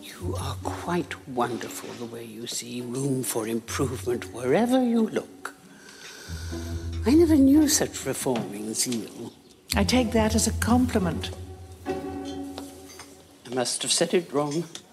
You are quite wonderful the way you see room for improvement wherever you look. I never knew such reforming zeal. I take that as a compliment. I must have said it wrong.